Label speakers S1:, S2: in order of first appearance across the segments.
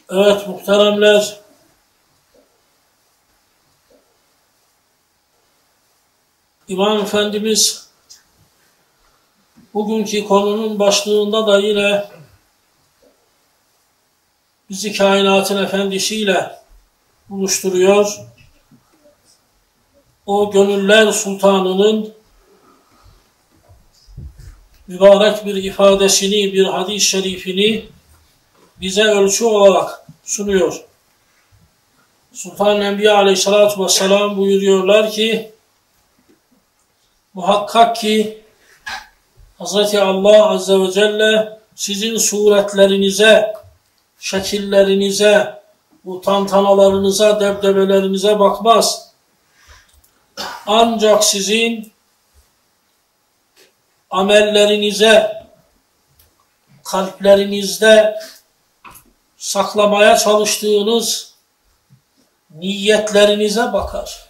S1: Evet muhteremler, İmam Efendimiz bugünkü konunun başlığında da yine bizi kainatın efendisiyle buluşturuyor. O gönüller sultanının mübarek bir ifadesini, bir hadis-i şerifini bize ölçü olarak sunuyor. Sultan Enbiya Aleyhisselatü Vesselam buyuruyorlar ki, muhakkak ki Hz. Allah Azze ve Celle sizin suretlerinize, şekillerinize, bu tantanalarınıza, debdebelerinize bakmaz. Ancak sizin amellerinize, kalplerinizde saklamaya çalıştığınız niyetlerinize bakar.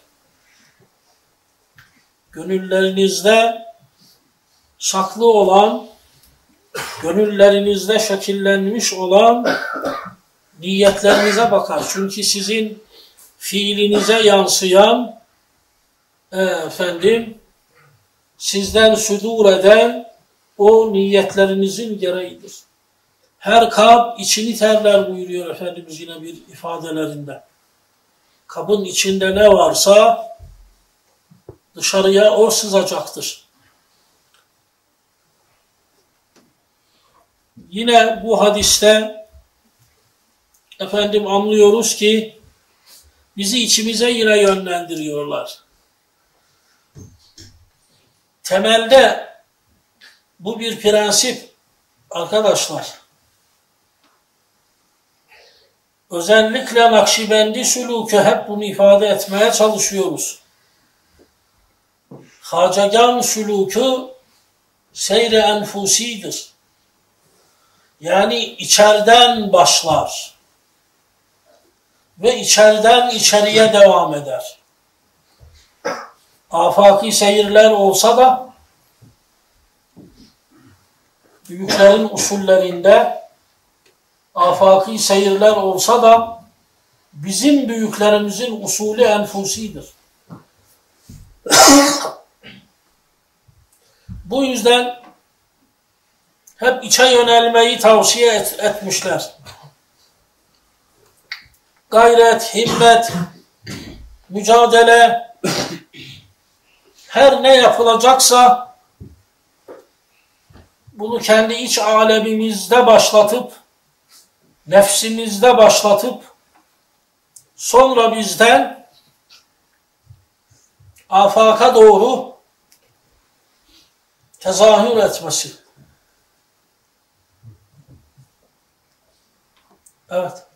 S1: Gönüllerinizde saklı olan, gönüllerinizde şekillenmiş olan niyetlerinize bakar. Çünkü sizin fiilinize yansıyan sizden sudur eden o niyetlerinizin gereğidir. Her kalp içini terler buyuruyor Efendimiz yine bir ifadelerinde. Kabın içinde ne varsa dışarıya o sızacaktır. Yine bu hadiste anlıyoruz ki bizi içimize yine yönlendiriyorlar. Temelde bu bir prensip arkadaşlar. Özellikle Nakşibendi sülûkü hep bunu ifade etmeye çalışıyoruz. Hacegan sülûkü seyr-i enfusidir. Yani içeriden başlar ve içeriden içeriye devam eder. Afaki seyirler olsa da büyüklerin usullerinde afaki seyirler olsa da bizim büyüklerimizin usulü enfusidir. Bu yüzden hep içe yönelmeyi tavsiye etmişler. Gayret, himmet, mücadele, her ne yapılacaksa bunu kendi iç alemimizde başlatıp, nefsimizde başlatıp, sonra bizden afaka doğru tezahür etmesi. Evet.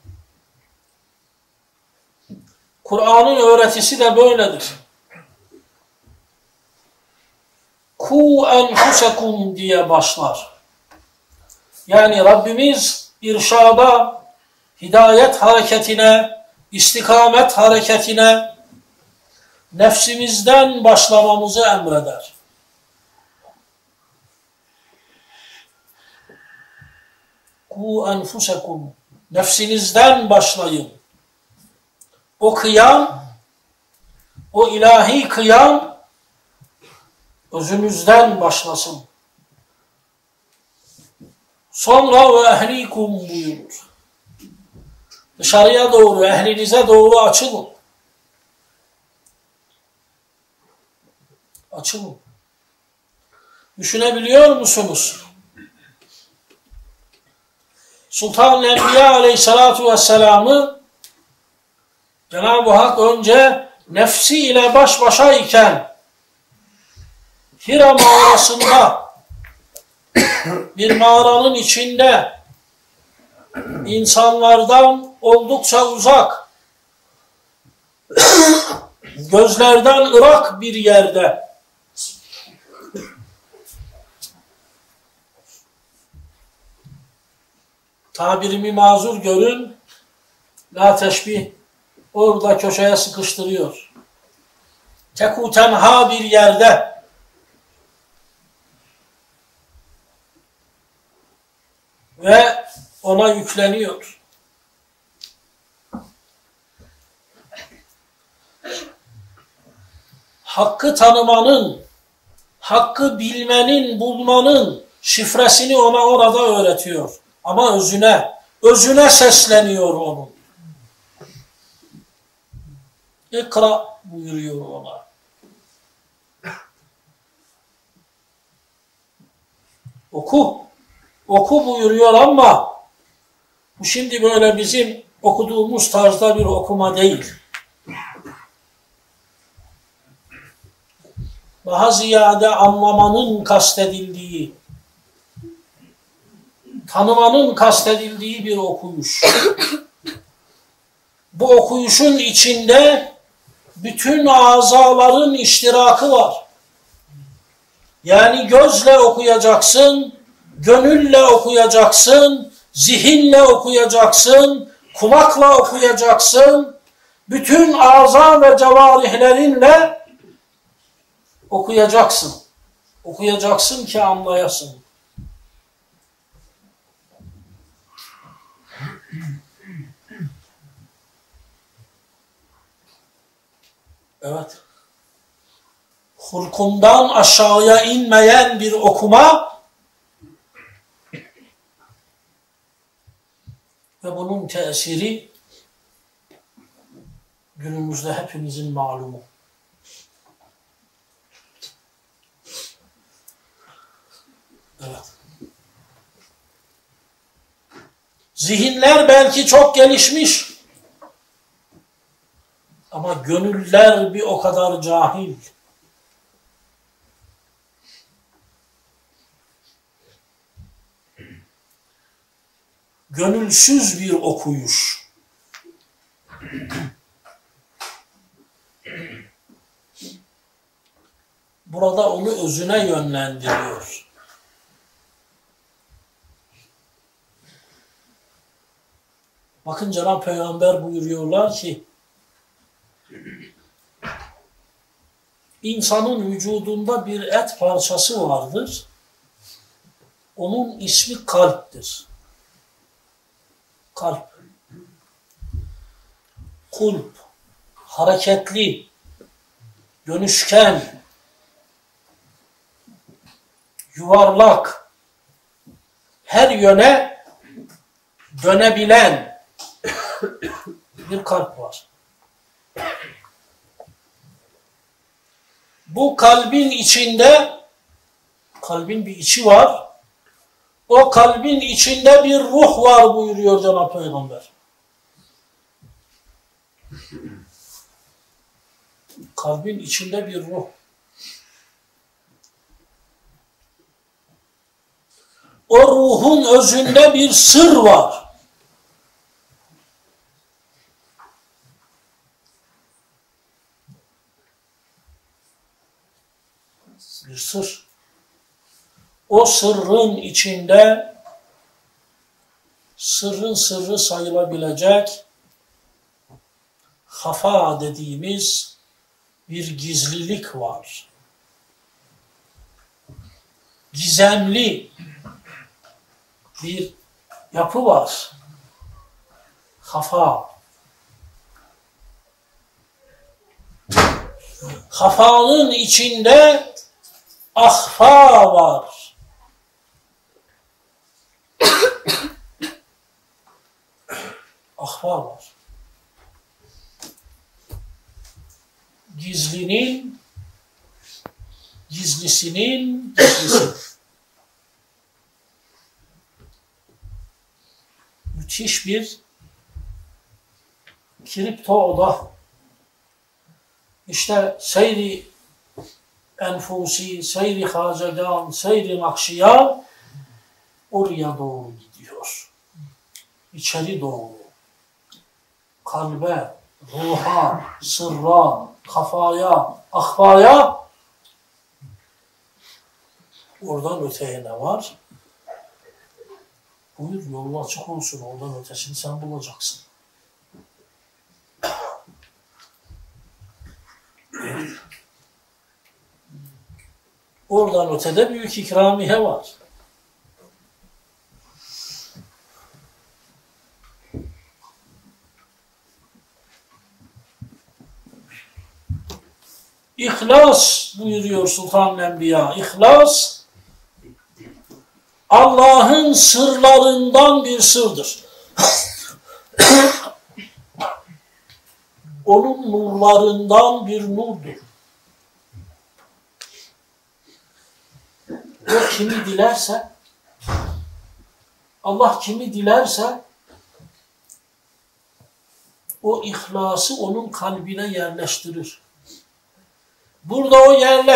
S1: Kur'an'ın öğretisi de böyledir. Ku enfusekum diye başlar. Yani Rabbimiz irşada, hidayet hareketine, istikamet hareketine nefsimizden başlamamızı emreder. Ku enfusekum, nefsinizden başlayın. O kıyam, o ilahi kıyam özünüzden başlasın. Sonra ve ehlikum buyurur. Dışarıya doğru, ehlinize doğru açılın. Açılın. Düşünebiliyor musunuz? Sultan Enbiya Aleyhisselatü Vesselam'ı Cenab-ı Hak önce nefsiyle baş başa iken Hira mağarasında bir mağaranın içinde insanlardan oldukça uzak, gözlerden ırak bir yerde tabirimi mazur görün, la teşbih, orada köşeye sıkıştırıyor. Teku tenha bir yerde ve ona yükleniyor. hakkı tanımanın, hakkı bilmenin, bulmanın şifresini ona orada öğretiyor. Ama özüne sesleniyor onun. İkra buyuruyor ona. Oku buyuruyor ama bu şimdi böyle bizim okuduğumuz tarzda bir okuma değil. Daha ziyade anlamanın kastedildiği, tanımanın kastedildiği bir okuyuş. Bu okuyuşun içinde bütün azaların iştirakı var. Yani gözle okuyacaksın, gönülle okuyacaksın, zihinle okuyacaksın, kulakla okuyacaksın, bütün aza ve cevarihlerinle okuyacaksın. Okuyacaksın ki anlayasın. Evet. Hulkundan aşağıya inmeyen bir okuma ve bunun tesiri günümüzde hepimizin malumu. Evet. Zihinler belki çok gelişmiş ama gönüller bir o kadar cahil. Gönülsüz bir okuyuş. Burada onu özüne yönlendiriyor. Bakın Cenab-ı Peygamber buyuruyorlar ki insanın vücudunda bir et parçası vardır. Onun ismi kalptir. Kalp. Kulp. Hareketli. Dönüşken. Yuvarlak. Her yöne dönebilen bir kalp var. Bu kalbin içinde, kalbin bir içi var. O kalbin içinde bir ruh var buyuruyor Cenab-ı Peygamber. Kalbin içinde bir ruh. O ruhun özünde bir sır var. Bir sır. O sırrın içinde sırrın sırrı sayılabilecek hafa dediğimiz bir gizlilik var. Gizemli bir yapı var. Hafa. Hafanın içinde ahfa var. Ahfa var. Gizlisinin gizlisi. Müthiş bir kripto oda. İşte seyri enfusi, seyri hacedan, seyri nakşiya oraya doğru gidiyor. İçeri doğru. Kalbe, ruha, sırra, kafaya, ahvaya, oradan öteye ne var? Buyur, yolun açık olsun, oradan ötesini sen bulacaksın. Oradan ötede büyük ikramiye var. İhlas buyuruyor Sultan-ı Enbiya. İhlas Allah'ın sırlarından bir sırdır. Onun nurlarından bir nurdur. O kimi dilerse, Allah kimi dilerse o ihlası onun kalbine yerleştirir. Burada o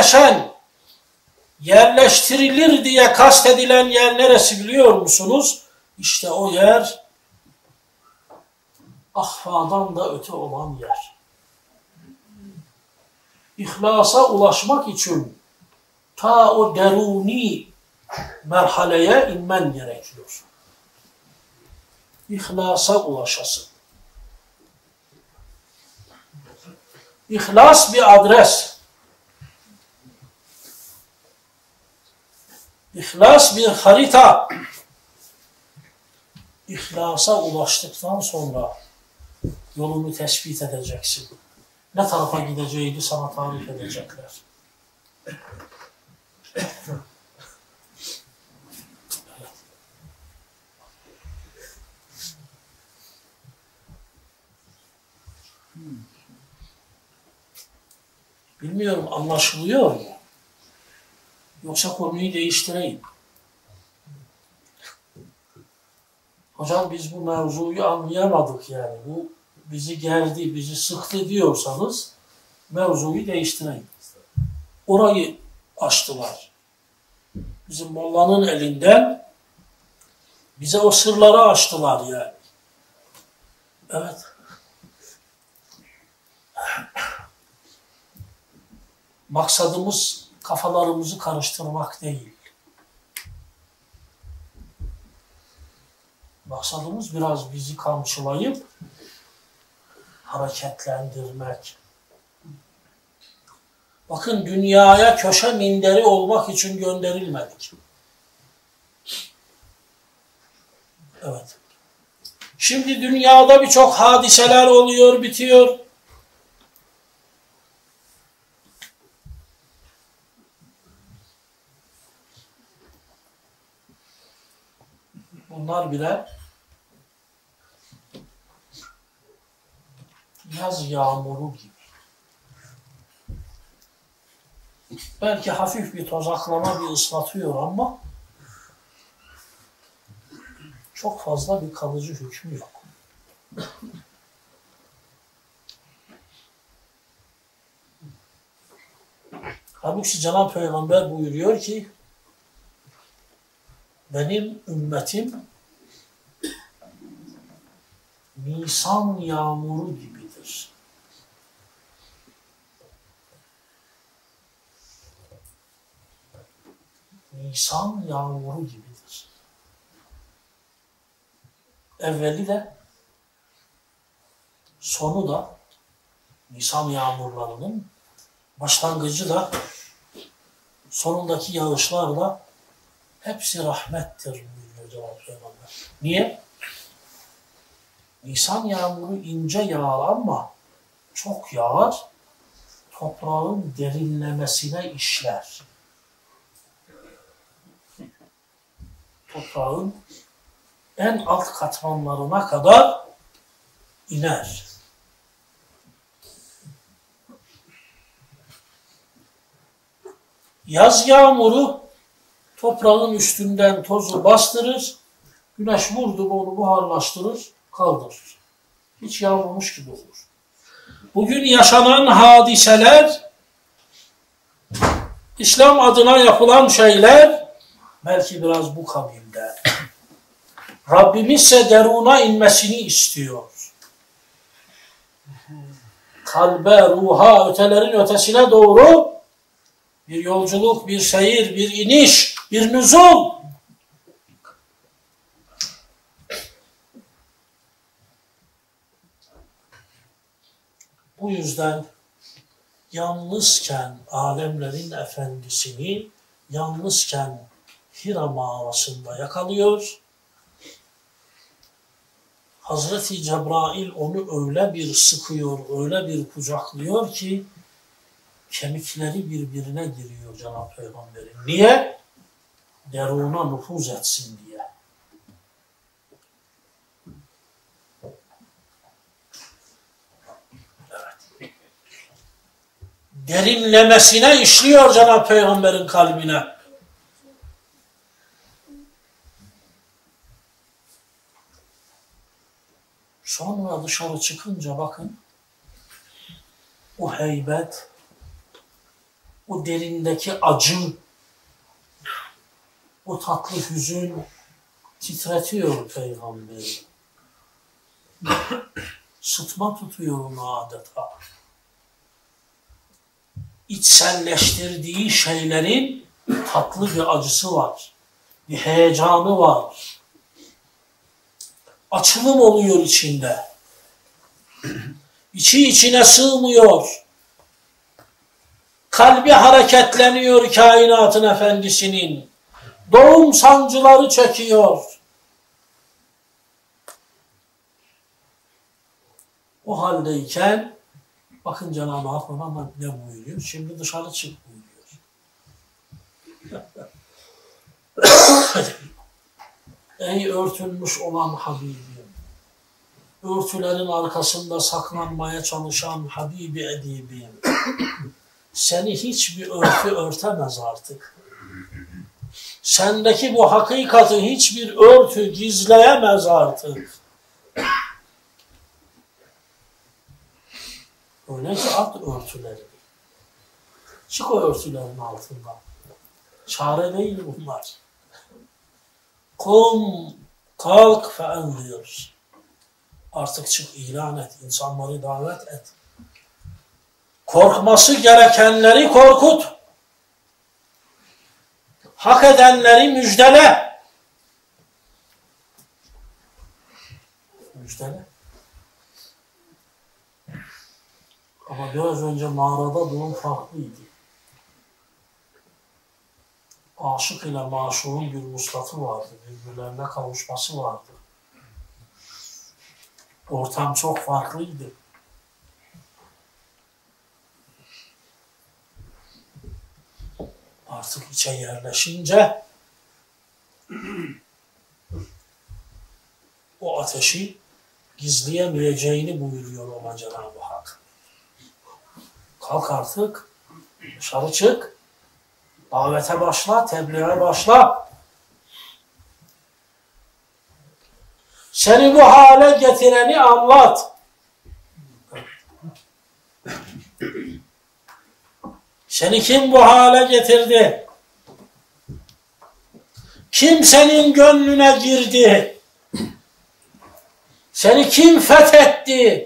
S1: yerleştirilir diye kastedilen yer neresi biliyor musunuz? İşte o yer ahfadan da öte olan yer. İhlasa ulaşmak için ta o deruni merhaleye inmen gerekiyor. İhlasa ulaşasın. İhlas bir adres. İhlas bir harita. İhlasa ulaştıktan sonra yolunu tespit edeceksin. Ne tarafa gideceğini sana tarif edecekler. Bilmiyorum anlaşılıyor mu? Yoksa konuyu değiştireyim. Hocam biz bu mevzuyu anlayamadık yani. Bu bizi gerdi, bizi sıktı diyorsanız mevzuyu değiştireyim. Orayı açtılar. Bizim mollanın elinden bize o sırları açtılar yani. Evet. Maksadımız kafalarımızı karıştırmak değil. Maksadımız biraz bizi kamçılayıp hareketlendirmek. Bakın dünyaya köşe minderi olmak için gönderilmedik. Evet. Şimdi dünyada birçok hadiseler oluyor, bitiyor. Bunlar birer yaz yağmuru gibi. Belki hafif bir tozaklama, bir ıslatıyor ama çok fazla bir kalıcı hükmü yok. Halbuki Cenab-ı Peygamber buyuruyor ki benim ümmetim Nisan yağmuru gibidir. Nisan yağmuru gibidir. Evveli de sonu da Nisan yağmurlarının başlangıcı da sonundaki yağışlar da hepsi rahmettir buyuruyor Cenab-ı Peygamber. Niye? Nisan yağmuru ince yağar ama çok yağar, toprağın derinlemesine işler. Toprağın en alt katmanlarına kadar iner. Yaz yağmuru toprağın üstünden tozu bastırır, güneş vurdu onu buharlaştırır, kaldırır. Hiç yağmamış gibi olur. Bugün yaşanan hadiseler, İslam adına yapılan şeyler belki biraz bu kabilde. Rabbimiz ise deruna inmesini istiyor. Kalbe, ruha, ötelerin ötesine doğru bir yolculuk, bir seyir, bir iniş, bir nüzul. Bu yüzden yalnızken alemlerin efendisini yalnızken Hira mağarasında yakalıyor. Hazreti Cebrail onu öyle bir sıkıyor, öyle bir kucaklıyor ki kemikleri birbirine giriyor Cenab-ı Peygamber'in. Niye? Deruna nüfuz etsin diye. Evet. Derinlemesine işliyor Cenab-ı Peygamber'in kalbine. Sonra dışarı çıkınca bakın, o heybet, o derindeki acı, o tatlı hüzün titretiyor Peygamberi. Sıtma tutuyor onu adeta. İçselleştirdiği şeylerin tatlı bir acısı var. Bir heyecanı var. Açılım oluyor içinde. İçi içine sığmıyor. Kalbi hareketleniyor kainatın efendisinin. Doğum sancıları çekiyor. O haldeyken bakın Cenab-ı Hak ona ne buyuruyor? Şimdi dışarı çık buyuruyor. Ey örtülmüş olan Habibim, örtülerin arkasında saklanmaya çalışan Habibi Edibim, seni hiçbir örtü örtemez artık. Sendeki bu hakikati hiçbir örtü gizleyemez artık. Öyleyse at örtüleri. Çık o örtülerin altından. Çare değil bunlar. Kum, kalk fe'endir. Artık çık, ilan et, insanları davet et. Korkması gerekenleri korkut. Hak edenleri müjdele. Müjdele. Ama biraz önce mağarada durum farklıydı. Aşık ile maşuğun bir vuslatı vardı. Birbirlerine kavuşması vardı. Ortam çok farklıydı. Artık içe yerleşince o ateşi gizleyemeyeceğini buyuruyor ona Cenab-ı Hak. Kalk artık, dışarı çık, davete başla, tebliğe başla. Seni bu hale getireni anlat. Seni kim bu hale getirdi? Kim senin gönlüne girdi? Seni kim fethetti?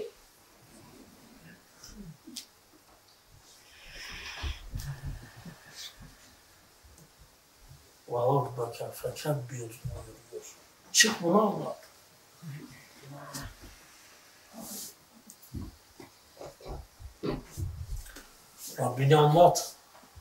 S1: وَرَبَّكَ فَكَبِّرْ buyuruyor. Çık bunu anlat. Rabbini anlat.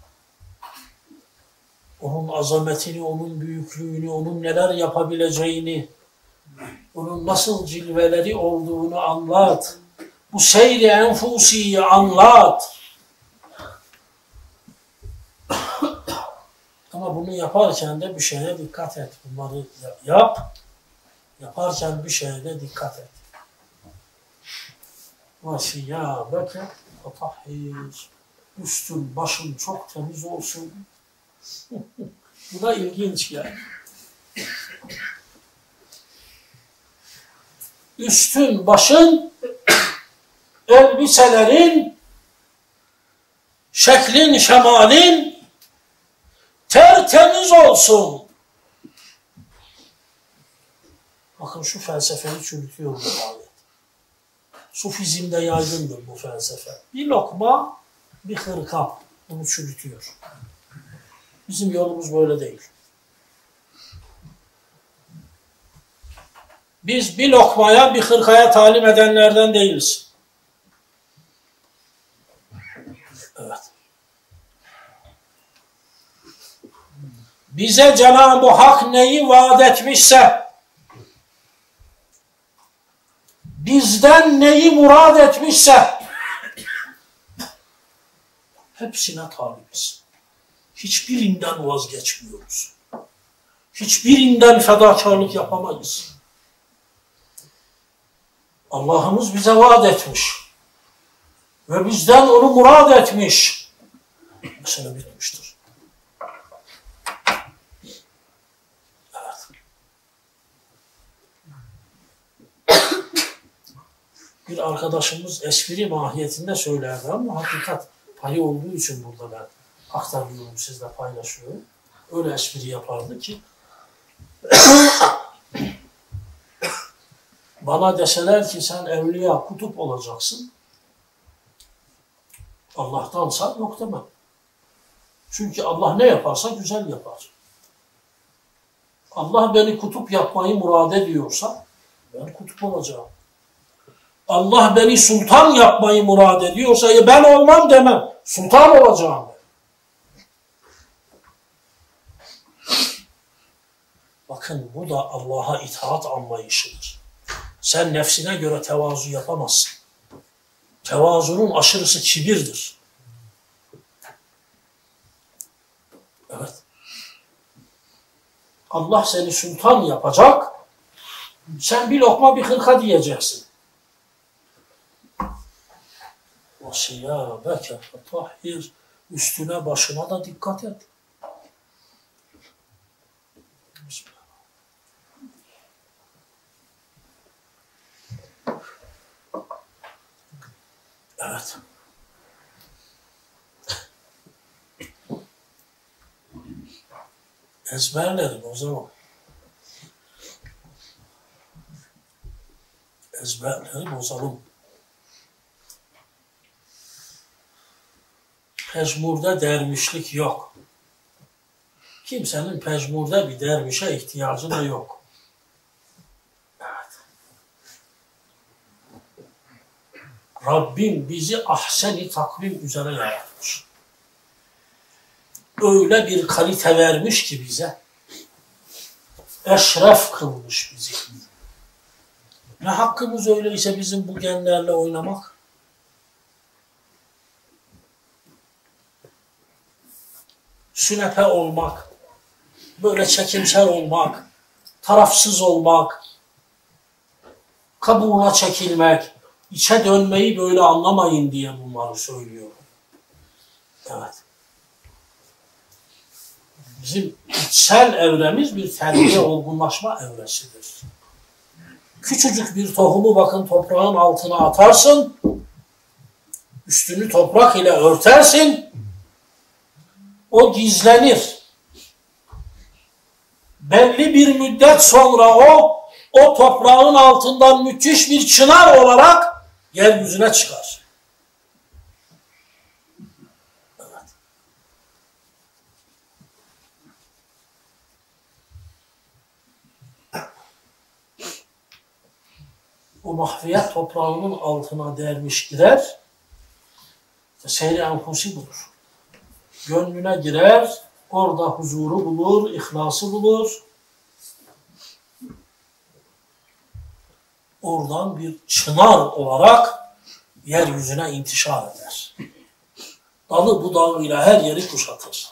S1: Onun azametini, onun büyüklüğünü, onun neler yapabileceğini, onun nasıl cilveleri olduğunu anlat. Bu seyri enfusiyi anlat. Ama bunu yaparken de bir şeye dikkat et. Bunları yap. Yaparken bir şeye de dikkat et. وَسِيَابَكَ فَطَحِّرْ. Üstün, başın çok temiz olsun. Bu da ilginç yani. Üstün, başın, elbiselerin, şeklin, şemalin tertemiz olsun. Bakın şu felsefeyi çürütüyor bu ayet. Sufizmde yaygındır bu felsefe. Bir lokma, bir hırka bunu çürütüyor. Bizim yolumuz böyle değil. Biz bir lokmaya, bir hırkaya talim edenlerden değiliz. Evet. Bize Cenab-ı Hak neyi vaat etmişse, bizden neyi murad etmişse, Hepsine talibiz. Hiçbirinden vazgeçmiyoruz. Hiçbirinden fedakarlık yapamayız. Allah'ımız bize vaat etmiş. Ve bizden onu murad etmiş. Mesele bitmiştir. Evet. Bir arkadaşımız espri mahiyetinde söylerdi ama hakikat payı olduğu için burada ben aktarıyorum, sizle paylaşıyorum. Öyle espri yapardı ki bana deseler ki sen evliya, kutup olacaksın, Allah'tansa yok demem. Çünkü Allah ne yaparsa güzel yapar. Allah beni kutup yapmayı murad ediyorsa ben kutup olacağım. Allah beni sultan yapmayı murad ediyorsa ben olmam demem. Sultan olacağım ben. Bakın bu da Allah'a itaat anlayışıdır. Sen nefsine göre tevazu yapamazsın. Tevazunun aşırısı kibirdir. Evet. Allah seni sultan yapacak. Sen bir lokma bir hırka diyeceksin. وَسِيَابَكَ فَطَحِّرْ Üstüne başına da dikkat et. Evet. Ezberledim o zaman. Ezberleri bozalım. Pejmurda dervişlik yok. Kimsenin pejmurda bir dervişe ihtiyacı da yok. Evet. Rabbim bizi ahsen-i takvim üzere yaratmış. Öyle bir kalite vermiş ki bize. Eşref kılmış bizi. Ne hakkımız öyleyse bizim bu genlerle oynamak? Sünepe olmak, böyle çekimsel olmak, tarafsız olmak, kabuğuna çekilmek, içe dönmeyi böyle anlamayın diye bunları söylüyorum. Evet. Bizim içsel evremiz bir terbiye, olgunlaşma evresidir. Küçücük bir tohumu bakın toprağın altına atarsın, üstünü toprak ile örtersin, o gizlenir. Belli bir müddet sonra o toprağın altından müthiş bir çınar olarak yeryüzüne çıkar. Evet. O mahviyet toprağının altına dermiş girer. Seyri enfusi budur. Gönlüne girer, orada huzuru bulur, ihlası bulur. Oradan bir çınar olarak yeryüzüne intişar eder. Dalı budağıyla her yeri kuşatır.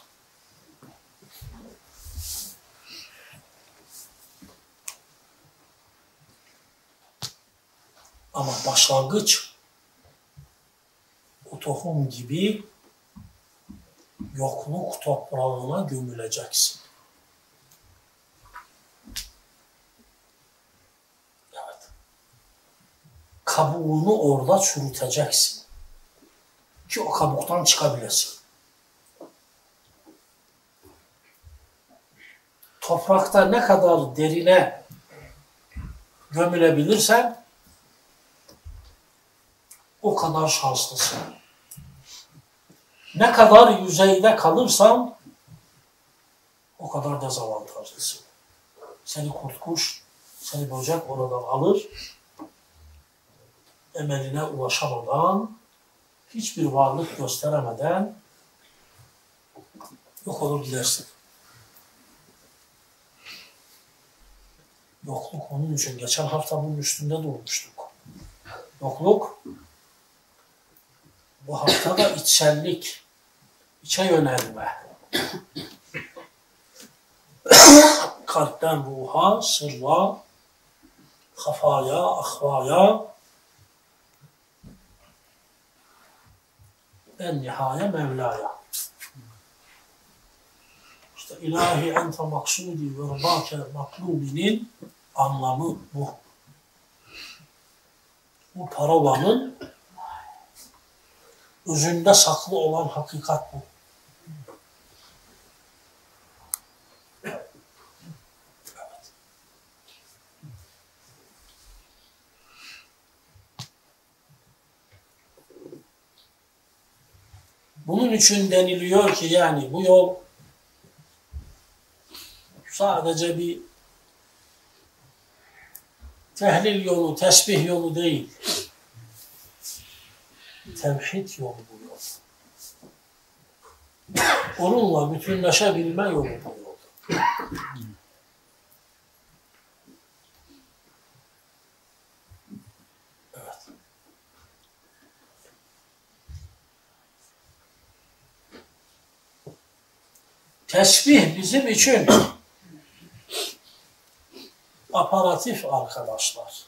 S1: Ama başlangıç o tohum gibi yokluk toprağına gömüleceksin. Evet. Kabuğunu orada çürüteceksin. Ki o kabuktan çıkabilesin. Toprakta ne kadar derine gömülebilirsen o kadar şanslısın. Ne kadar yüzeyde kalırsan o kadar dezavantajlısın. Seni kurt kuş, seni böcek oradan alır, emeline ulaşamadan, hiçbir varlık gösteremeden yok olur gidersin. Yokluk onun için geçen hafta bunun üstünde durmuştuk. Yokluk, bu hafta da içsellik, içe yönelme. Kalpten ruha, sırra, kafaya, ahvaya, en nihaya Mevla'ya. İşte ilahi ente maksudi ve rıdâke maklubinin anlamı bu. Bu parolanın özünde saklı olan hakikat bu. Evet. Bunun için deniliyor ki yani bu yol sadece bir tehlil yolu, tesbih yolu değil. Tevhid yolu bu yol. Onunla bütünleşebilme yolu bu yol. Evet. Tesbih bizim için aparatif arkadaşlar.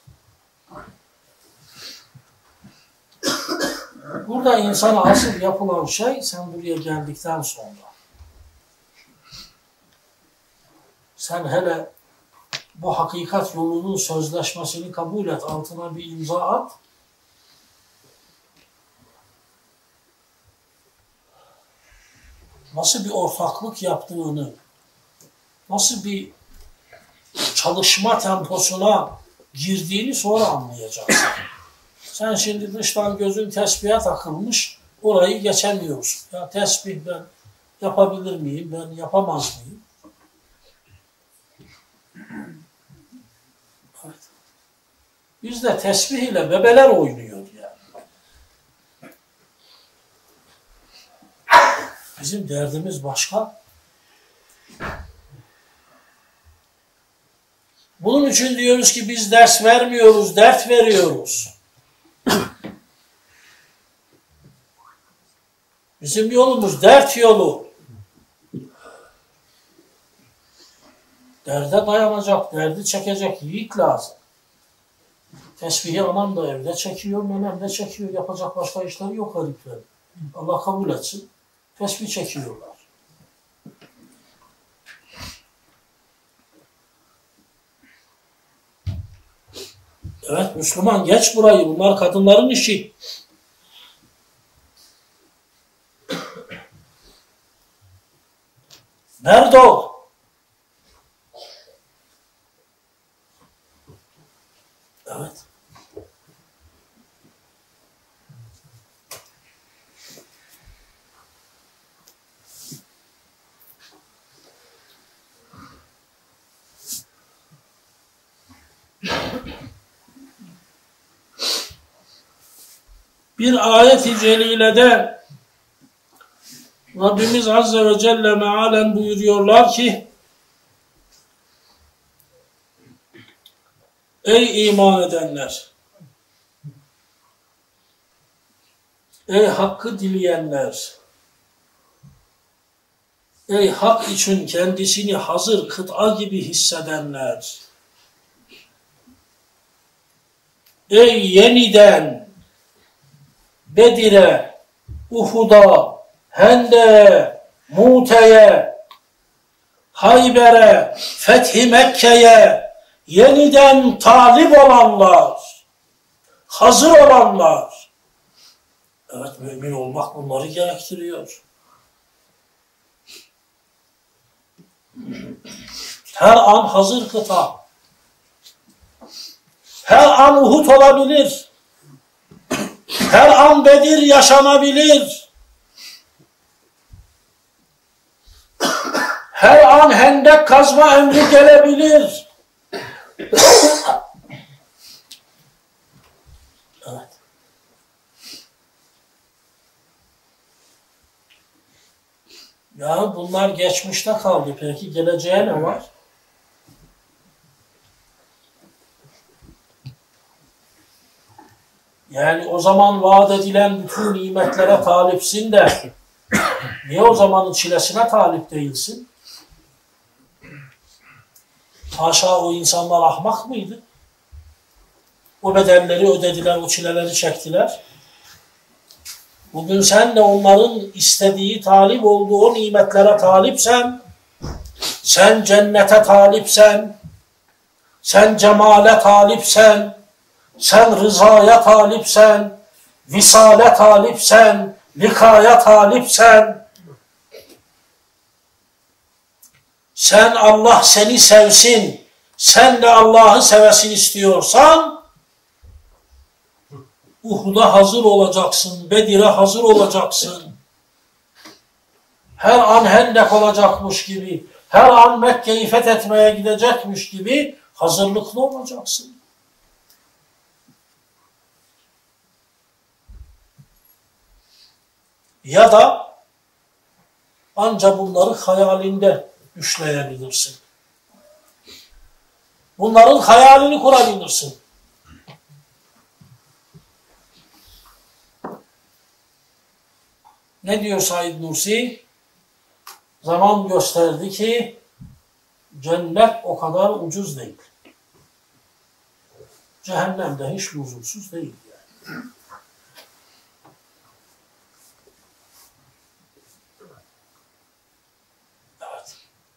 S1: Burada insana asıl yapılan şey sen buraya geldikten sonra. Sen hele bu hakikat yolunun sözleşmesini kabul et, altına bir imza at. Nasıl bir ortaklık yaptığını, nasıl bir çalışma temposuna girdiğini sonra anlayacaksın. Sen şimdi dıştan gözün tesbihe takılmış, orayı geçemiyorsun. Ya tesbih ben yapabilir miyim, ben yapamaz mıyım? Evet. Bizde tesbih ile bebeler oynuyor yani. Bizim derdimiz başka. Bunun için diyoruz ki biz ders vermiyoruz, dert veriyoruz. Bizim yolumuz dert yolu. Derde dayanacak, derdi çekecek yiğit lazım. Tesbihi aman da evde çekiyor, menem de çekiyor. Yapacak başka işleri yok heriflerin. Allah kabul etsin. Tesbih çekiyorlar. Evet Müslüman geç burayı. Bunlar kadınların işi. Nerede o? Evet. Bir ayet-i celilede Rabbimiz Azze ve Celle mealen buyuruyorlar ki ey iman edenler, ey hakkı dileyenler, ey hak için kendisini hazır kıta gibi hissedenler, ey yeniden Bedir'e, Uhud'a, Hende'ye, Mute'ye, Hayber'e, Fethi Mekke'ye yeniden talip olanlar, hazır olanlar. Evet, mümin olmak bunları gerektiriyor. Her an hazır kıta. Her an Uhud olabilir. Her an Bedir yaşanabilir. Her an hendek kazma emri gelebilir. Evet. Ya bunlar geçmişte kaldı. Peki geleceğe ne var? Yani o zaman vaat edilen bütün nimetlere talipsin de Niye o zamanın çilesine talip değilsin? Haşa, o insanlar ahmak mıydı? O bedelleri ödediler, o çileleri çektiler. Bugün sen de onların istediği, talip olduğu o nimetlere talipsen, sen cennete talipsen, sen cemale talipsen, sen rızaya talipsen, visale talipsen, likaya talipsen, sen Allah seni sevsin, sen de Allah'ı sevesin istiyorsan, Uhud'a hazır olacaksın, Bedir'e hazır olacaksın. Her an Hendek olacakmış gibi, her an Mekke'yi fethetmeye gidecekmiş gibi hazırlıklı olacaksın. Ya da ancak bunları hayalinde düşleyebilirsin. Bunların hayalini kurabilirsin. Ne diyor Said Nursi? Zaman gösterdi ki cennet o kadar ucuz değil. Cehennem de hiç lüzumsuz değil yani. Evet.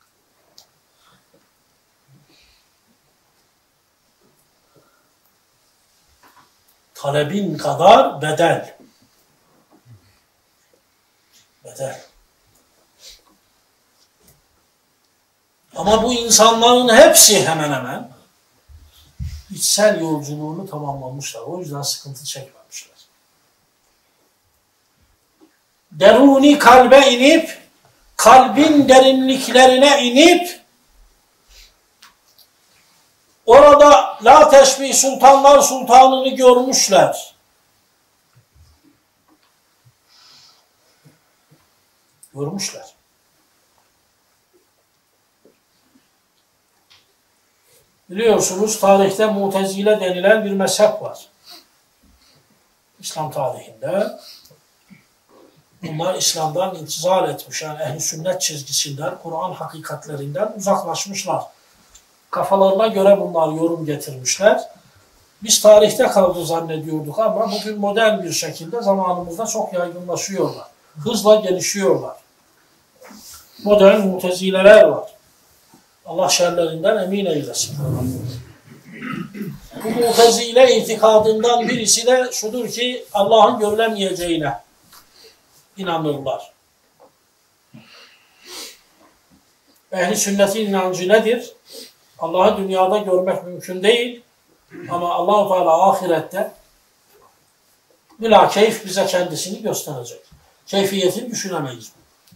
S1: Talebin kadar bedel. Bedel. Ama bu insanların hepsi hemen hemen içsel yolculuğunu tamamlamışlar. O yüzden sıkıntı çekmemişler. Deruni kalbe inip, kalbin derinliklerine inip, orada la teşbih sultanlar sultanını görmüşler. Görmüşler. Biliyorsunuz tarihte Mutezile denilen bir mezhep var. İslam tarihinde. Bunlar İslam'dan intizar etmiş. Yani ehl-i sünnet çizgisinden, Kur'an hakikatlerinden uzaklaşmışlar. Kafalarına göre bunlar yorum getirmişler. Biz tarihte kaldı zannediyorduk ama bugün modern bir şekilde zamanımızda çok yaygınlaşıyorlar. Hızla gelişiyorlar. Modern mutezileler var. Allah şerlerinden emin eylesin. Bu mutezile itikadından birisi de şudur ki Allah'ın görülemeyeceğine inanırlar. Ehl-i sünnetin inancı nedir? Allah'ı dünyada görmek mümkün değil ama Allah-u Teala ahirette bilakeyf bize kendisini gösterecek. Keyfiyetini düşünemeyiz.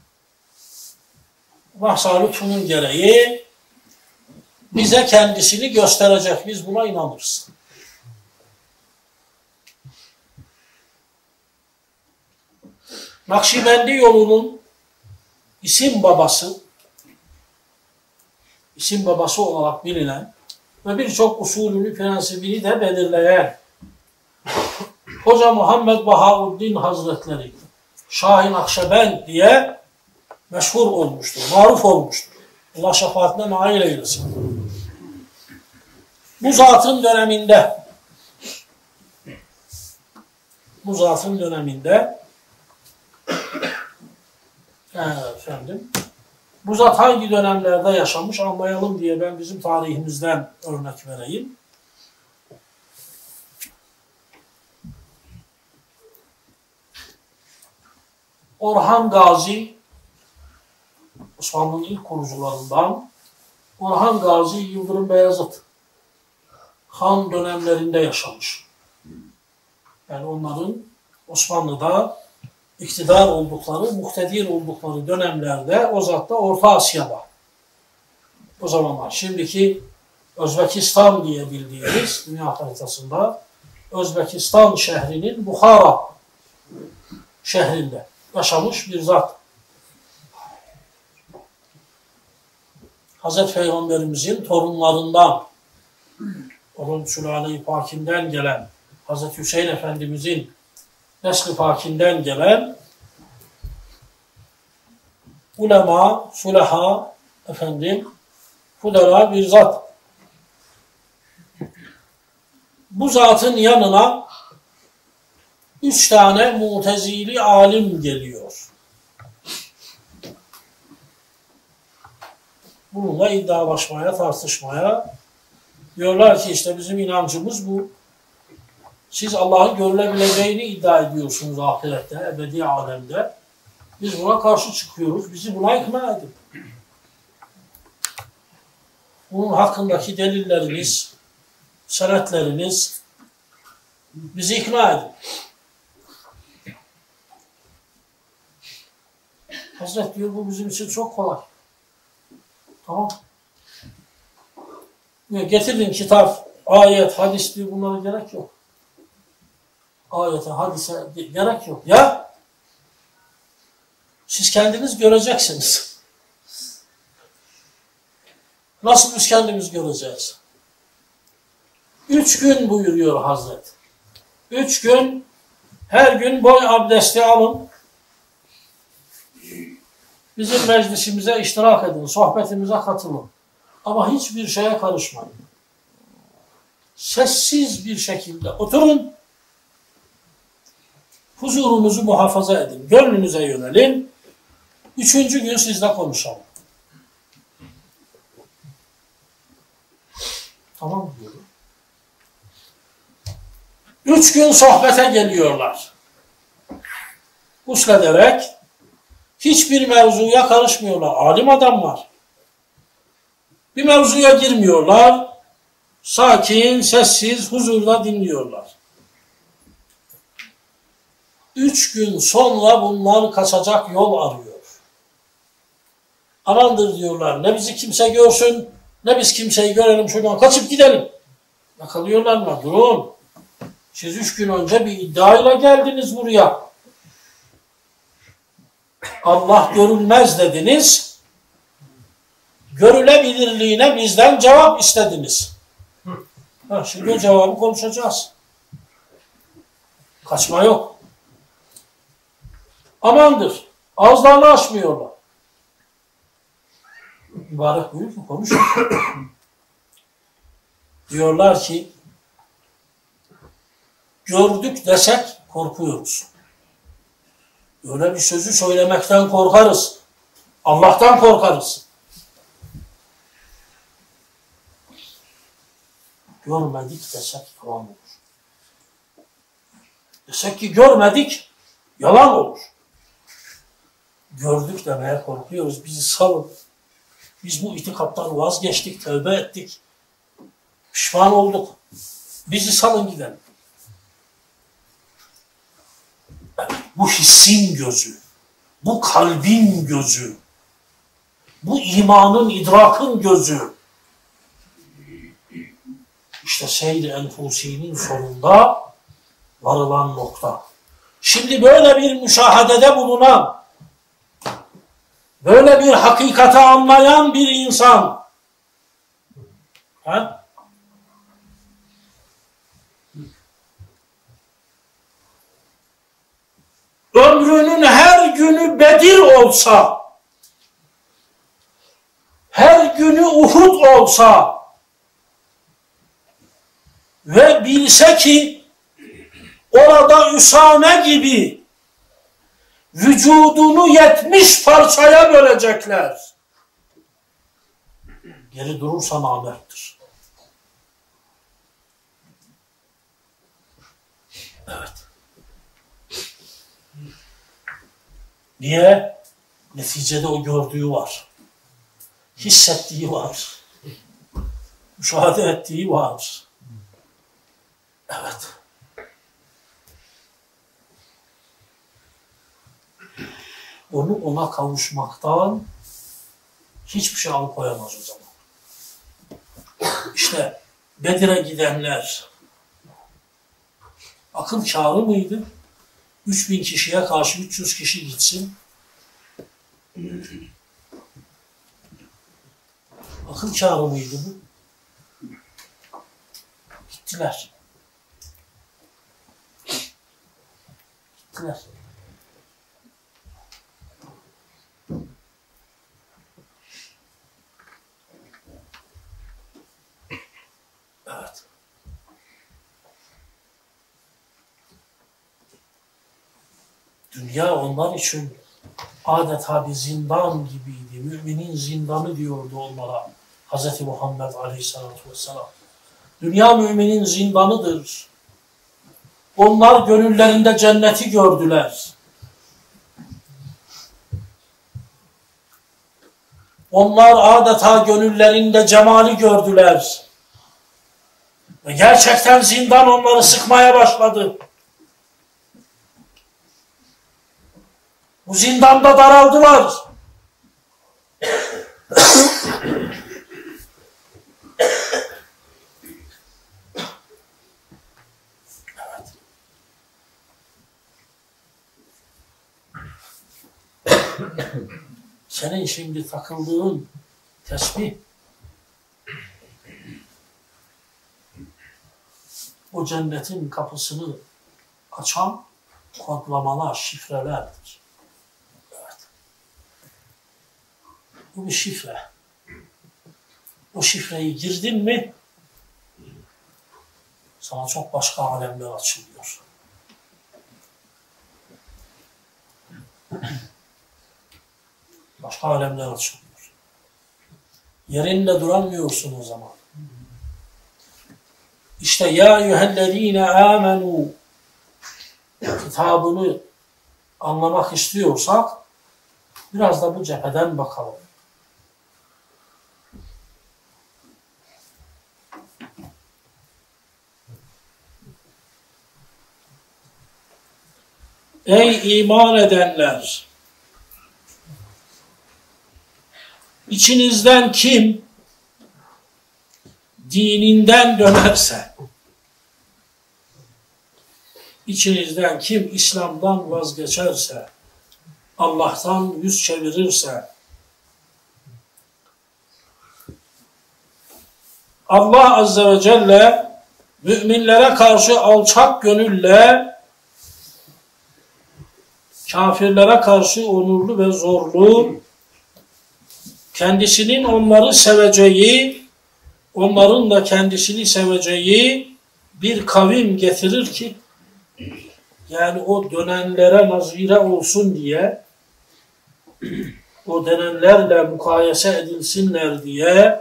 S1: Mahsa lütfunun gereği bize kendisini gösterecek. Biz buna inanırız. Nakşibendi yolunun isim babası olarak bilinen ve birçok usulünü, prensibini de belirleyen Hoca Muhammed Bahauddin Hazretleri Şah-ı Nakşibend diye meşhur olmuştur, maruf olmuştur. Allah şefaatine nail eylesin. Bu zatın döneminde bu zat hangi dönemlerde yaşamış anlayalım diye ben bizim tarihimizden örnek vereyim. Orhan Gazi, Osmanlı'nın ilk kurucularından Orhan Gazi Yıldırım Beyazıt Han dönemlerinde yaşamış. Yani onların Osmanlı'da iktidar oldukları, muktedir oldukları dönemlerde o zat da Orta Asya'da. O zamanlar şimdiki Özbekistan diye bildiğimiz dünya haritasında Özbekistan şehrinin Bukhara şehrinde yaşamış bir zat. Hazreti Peygamberimizin torunlarından, onun sülale-i pakinden gelen, Hazreti Hüseyin Efendimizin nesli pakinden gelen ulema, fuleha, fudala bir zat. Bu zatın yanına 3 tane Mu'tezili alim geliyor. Bununla iddialaşmaya, tartışmaya. Diyorlar ki işte bizim inancımız bu. Siz Allah'ın görülebileceğini iddia ediyorsunuz ahirette, ebedi alemde. Biz buna karşı çıkıyoruz. Bizi buna ikna edin. Bunun hakkındaki delilleriniz, senetleriniz bizi ikna edin. Hazret diyor bu bizim için çok kolay. Tamam. Getirin kitap, ayet, hadis diyor bunlara gerek yok. Ayete, hadise gerek yok. Ya siz kendiniz göreceksiniz. Nasıl biz kendimiz göreceğiz? 3 gün buyuruyor Hazret. 3 gün her gün boy abdesti alın. Bizim meclisimize iştirak edin, sohbetimize katılın. Ama hiçbir şeye karışmayın. Sessiz bir şekilde oturun. Huzurunuzu muhafaza edin. Gönlünüze yönelin. 3. gün sizle konuşalım. Tamam diyor. 3 gün sohbete geliyorlar. Huslederek hiçbir mevzuya karışmıyorlar. Alim adamlar. Bir mevzuya girmiyorlar. Sakin, sessiz, huzurla dinliyorlar. 3 gün sonra bunlar kaçacak yol arıyor. Amandır diyorlar. Ne bizi kimse görsün, ne biz kimseyi görelim. Şuradan kaçıp gidelim. Yakalıyorlar mı? Durun. Siz 3 gün önce bir iddiayla geldiniz buraya. Allah görülmez dediniz. Görülebilirliğine bizden cevap istediniz. Şimdi o cevabı konuşacağız. Kaçma yok. Amandır. Ağızlarını açmıyorlar. Mübarek buyur ki konuşun. Diyorlar ki gördük desek korkuyoruz. Öyle bir sözü söylemekten korkarız. Allah'tan korkarız. Görmedik desek yalan olur. Desek ki görmedik, yalan olur. Gördük demeye korkuyoruz. Bizi salın. Biz bu itikattan vazgeçtik, tövbe ettik. Pişman olduk. Bizi salın gidelim. Bu hissin gözü, bu kalbin gözü, bu imanın, idrakın gözü. İşte seyr-i enfusinin sonunda varılan nokta. Şimdi böyle bir müşahadede bulunan, böyle bir hakikati anlayan bir insan, ömrünün her günü Bedir olsa, her günü Uhud olsa ve bilse ki orada Üsame gibi vücudunu 70 parçaya bölecekler. Geri durursa namerttir. Evet. Niye? Neticede o gördüğü var. Hissettiği var. Müşahede ettiği var. Evet. Onu ona kavuşmaktan hiçbir şey alıkoyamaz o zaman. İşte Bedir'e gidenler akıl kârı mıydı? 3000 kişiye karşı 300 kişi gitsin. Akıl kârı mıydı bu? Gittiler. Gittiler. Dünya onlar için adeta bir zindan gibiydi. Müminin zindanı diyordu onlara Hz. Muhammed Aleyhisselatü Vesselam. Dünya müminin zindanıdır. Onlar gönüllerinde cenneti gördüler. Onlar adeta gönüllerinde cemali gördüler. Ve gerçekten zindan onları sıkmaya başladı. Bu zindanda daraldılar. Evet. Senin şimdi takıldığın tesbih o cennetin kapısını açan kodlamalar, şifrelerdir. Evet. Bu bir şifre. O şifreyi girdin mi sana çok başka alemler açılıyor. Başka alemler açılıyor. Yerinde duramıyorsun o zaman. İşte ya eyyühellezine amenu kitabını anlamak istiyorsak biraz da bu cepheden bakalım. Ey iman edenler! İçinizden kim dininden dönerse, içinizden kim İslam'dan vazgeçerse, Allah'tan yüz çevirirse, Allah Azze ve Celle müminlere karşı alçak gönülle, kafirlere karşı onurlu ve zorlu, kendisinin onları seveceği, onların da kendisini seveceği bir kavim getirir ki, yani o dönenlere nazire olsun diye, o dönenlerle mukayese edilsinler diye,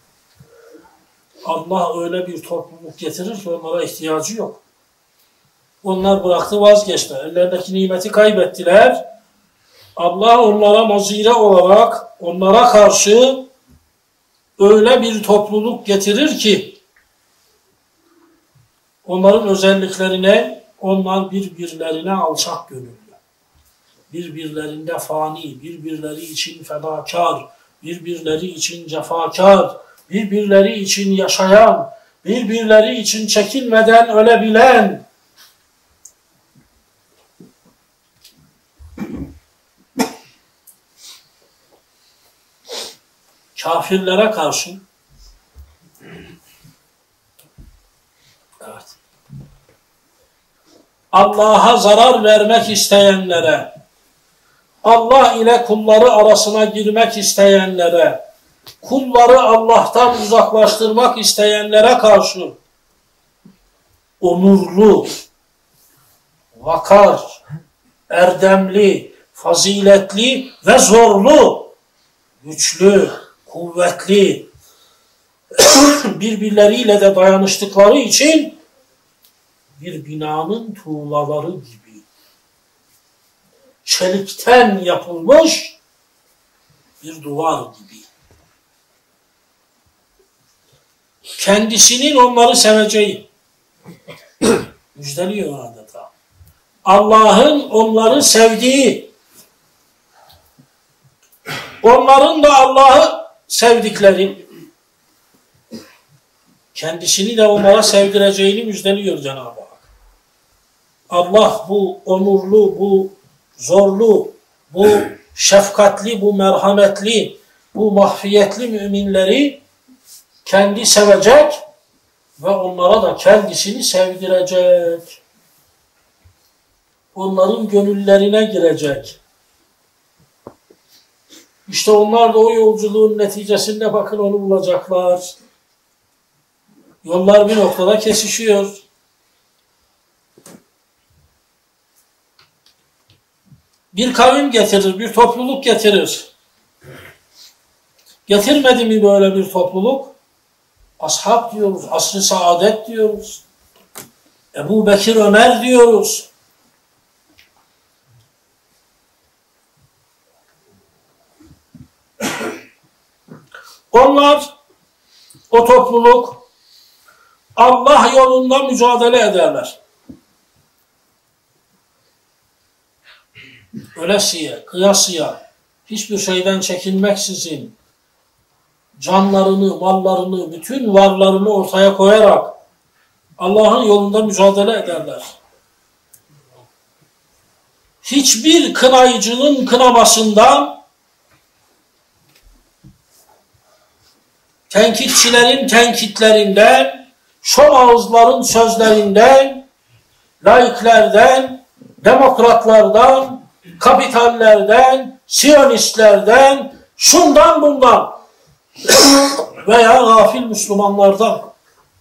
S1: Allah öyle bir topluluk getirir ki onlara ihtiyacı yok. Onlar bıraktı, vazgeçti. Ellerindeki nimeti kaybettiler. Allah onlara nazire olarak, onlara karşı öyle bir topluluk getirir ki, onların özelliklerine, onlar birbirlerine alçak gönüllü, birbirlerinde fani, birbirleri için fedakar, birbirleri için cefakar, birbirleri için yaşayan, birbirleri için çekinmeden ölebilen, kafirlere karşı, evet, Allah'a zarar vermek isteyenlere, Allah ile kulları arasına girmek isteyenlere, kulları Allah'tan uzaklaştırmak isteyenlere karşı onurlu, vakar, erdemli, faziletli ve zorlu, güçlü, kuvvetli, birbirleriyle de dayanıştıkları için bir binanın tuğlaları gibi çelikten yapılmış bir duvar gibi. Kendisinin onları seveceği müjdeliyor adeta. Allah'ın onları sevdiği, onların da Allah'ı sevdikleri, kendisini de onlara sevdireceğini müjdeliyor Cenab-ı Hak. Allah bu onurlu, bu zorlu, bu şefkatli, bu merhametli, bu mahfiyetli müminleri kendi sevecek ve onlara da kendisini sevdirecek. Onların gönüllerine girecek. İşte onlar da o yolculuğun neticesinde bakın onu bulacaklar. Yollar bir noktada kesişiyor. Bir kavim getirir, bir topluluk getirir. Getirmedi mi böyle bir topluluk? Ashab diyoruz, asr-ı saadet diyoruz. Ebu Bekir, Ömer diyoruz. Onlar, o topluluk Allah yolunda mücadele ederler. Ölesiye, kıyasıya, hiçbir şeyden çekinmeksizin canlarını, mallarını, bütün varlarını ortaya koyarak Allah'ın yolunda mücadele ederler. Hiçbir kınayıcının kınamasından, tenkitçilerin tenkitlerinden, şom ağızların sözlerinden, laiklerden, demokratlardan, kapitallerden, siyonistlerden, şundan bundan veya gafil Müslümanlardan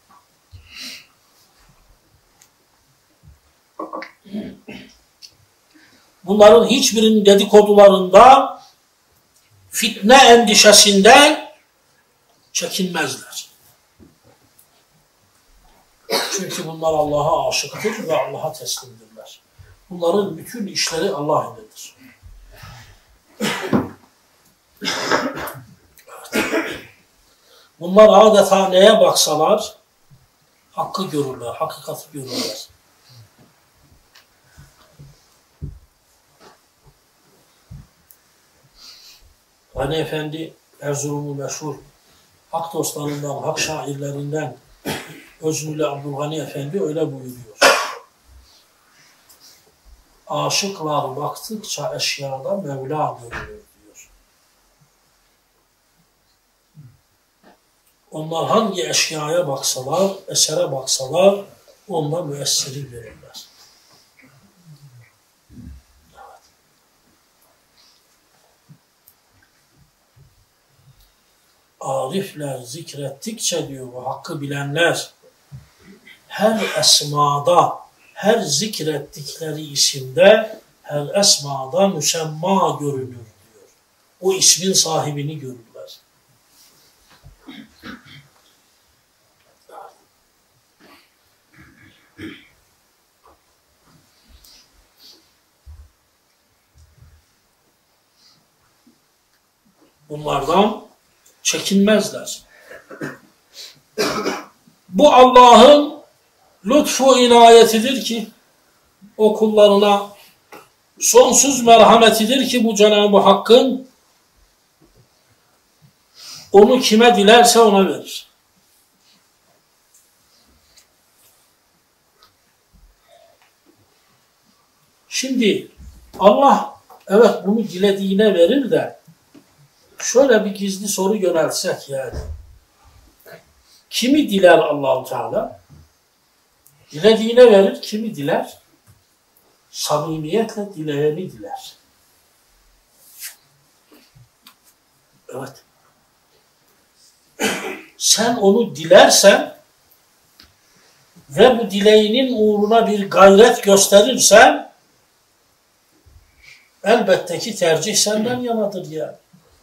S1: bunların hiçbirinin dedikodularından, fitne endişesinden çekinmezler. Çünkü bunlar Allah'a aşıktır ve Allah'a teslimdirler. Bunların bütün işleri Allah iledir. Bunlar adeta neye baksalar hakkı görürler, hakikati görürler. Hani Efendi Erzurum'un meşhur hak dostlarından, hak şairlerinden Öznülü Abdülgani Efendi öyle buyuruyor. Aşıklar baktıkça eşyada Mevla görünür diyor. Onlar hangi eşyaya baksalar, esere baksalar onunla müessiri verirler. Evet. Arifler zikrettikçe diyor bu hakkı bilenler her esmada, her zikrettikleri isimde, her esmada müsemma görünür diyor. O ismin sahibini görürler. Bunlardan çekinmezler. Bu Allah'ın lütfu inayetidir ki o kullarına sonsuz merhametidir ki bu Cenab-ı Hakk'ın onu kime dilerse ona verir. Şimdi Allah evet bunu dilediğine verir de şöyle bir gizli soru yöneltsek yani. Kimi diler Allah-u Teala? Dilediğine verir, kimi diler? Samimiyetle dileyeni diler. Evet. Sen onu dilersen ve bu dileğinin uğruna bir gayret gösterirsen elbette ki tercih senden yanadır yani.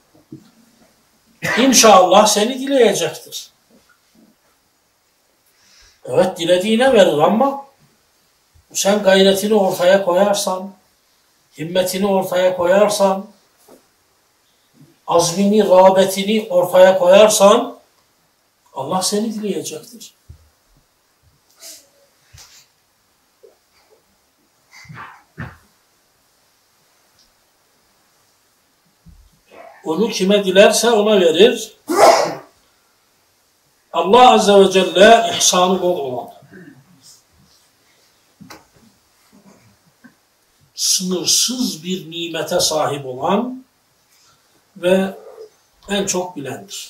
S1: İnşallah seni dileyecektir. Evet dilediğine verir ama sen gayretini ortaya koyarsan, himmetini ortaya koyarsan, azmini, rağbetini ortaya koyarsan Allah seni dileyecektir. Onu kime dilerse ona verir. Allah Azze ve Celle ihsanı bol olan, sınırsız bir nimete sahip olan ve en çok bilendir.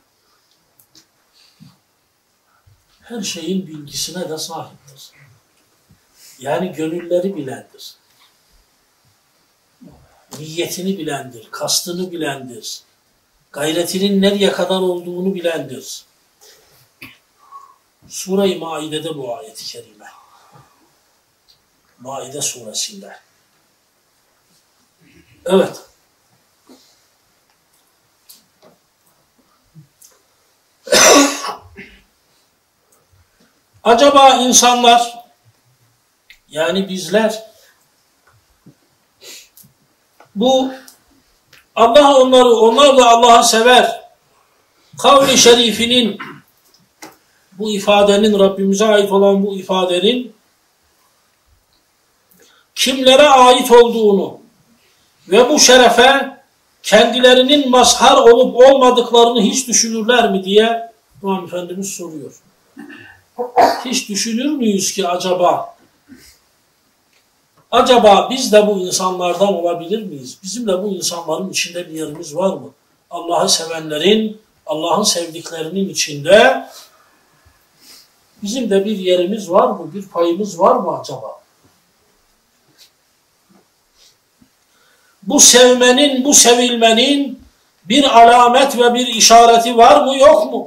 S1: Her şeyin bilgisine de sahiptir. Yani gönülleri bilendir. Niyetini bilendir, kastını bilendir. Gayretinin nereye kadar olduğunu bilendir. Sure-i Maide'de bu ayet-i kerime. Maide suresinde. Evet. Acaba insanlar, yani bizler, bu Allah onlar da Allah'ı sever kavli şerifinin, bu ifadenin, Rabbimize ait olan bu ifadenin kimlere ait olduğunu ve bu şerefe kendilerinin mazhar olup olmadıklarını hiç düşünürler mi diye İmam Efendimiz soruyor. Hiç düşünür müyüz ki acaba biz de bu insanlardan olabilir miyiz? Bizim de bu insanların içinde bir yerimiz var mı? Allah'ı sevenlerin, Allah'ın sevdiklerinin içinde bizim de bir yerimiz var mı? Bir payımız var mı acaba? Bu sevmenin, bu sevilmenin bir alamet ve bir işareti var mı, yok mu?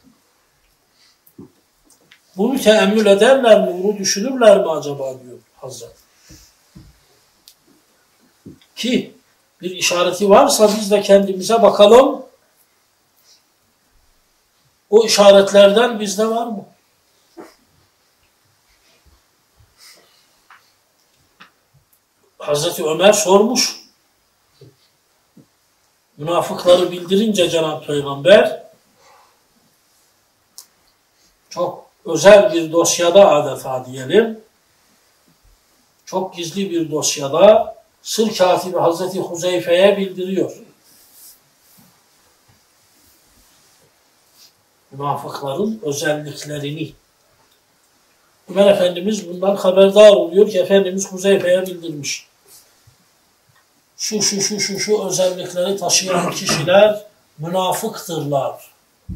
S1: Bunu teemmül ederler mi, bunu düşünürler mi acaba diyor Hazret. Ki bir işareti varsa biz de kendimize bakalım. O işaretlerden bizde var mı? Hazreti Ömer sormuş. Münafıkları bildirince Cenab-ı Peygamber çok özel bir dosyada adeta diyelim, çok gizli bir dosyada sır katibi Hazreti Huzeyfe'ye bildiriyor. Münafıkların özelliklerini. Ömer Efendimiz bundan haberdar oluyor ki Efendimiz Huzeyfe'ye bildirmiş. Şu özellikleri taşıyan kişiler münafıktırlar.